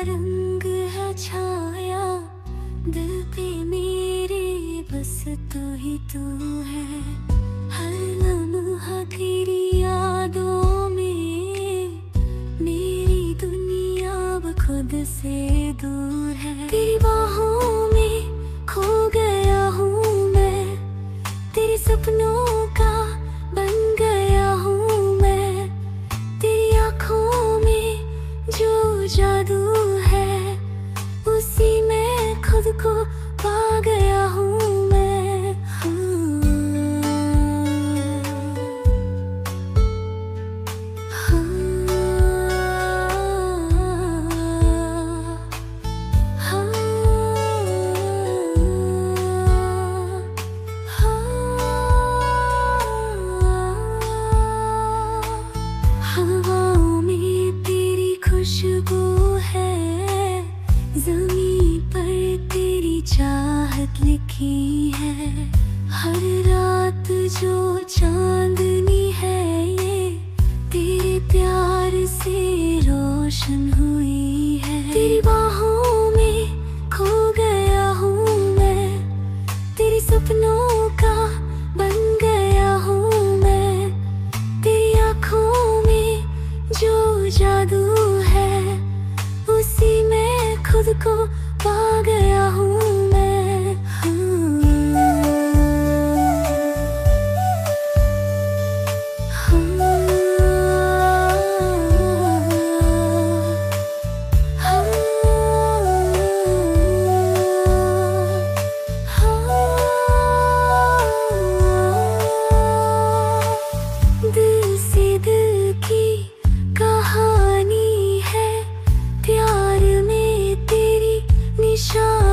रंग है छाया दिल पे मेरे, बस तू ही तू है। हर लम्हा तेरी यादों में, मेरी दुनिया अब खुद से दूर है। तेरी बाहों में खो गया हूँ मैं, तेरे सपनों का बन गया हूँ मैं। तेरी आँखों में जो जादू है, उसी में खुद को पा गया हूँ मैं। हवाओं में तेरी खुशबू है, ज़मीं पर तेरी चाहत लिखी है। हर रात जो चांदनी है ये, तेरे प्यार से रोशन हुई है। तेरी बाहों में खो गया हूँ मैं, तेरे सपनों का बन गया हूँ मैं। तेरी आँखों में जो जादू है, उसी में खुद को पा गया हूँ मैं। दिल से दिल की कहानी है, प्यार में तेरी निशानी